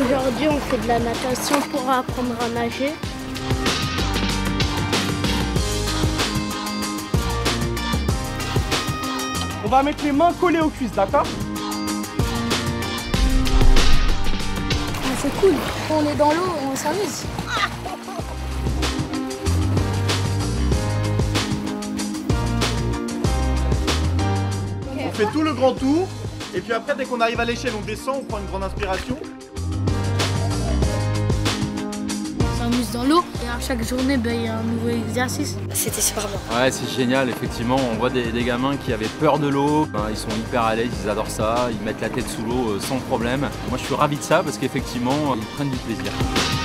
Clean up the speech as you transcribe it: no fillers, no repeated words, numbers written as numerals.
Aujourd'hui, on fait de la natation pour apprendre à nager. On va mettre les mains collées aux cuisses, d'accord? C'est cool. On est dans l'eau, on s'amuse. On fait tout le grand tour. Et puis après, dès qu'on arrive à l'échelle, on descend, on prend une grande inspiration. On s'amuse dans l'eau et à chaque journée, il y a un nouveau exercice. C'était super bien. Ouais, c'est génial, effectivement. On voit des gamins qui avaient peur de l'eau. Ils sont hyper à l'aise, ils adorent ça. Ils mettent la tête sous l'eau sans problème. Moi, je suis ravi de ça parce qu'effectivement, ils prennent du plaisir.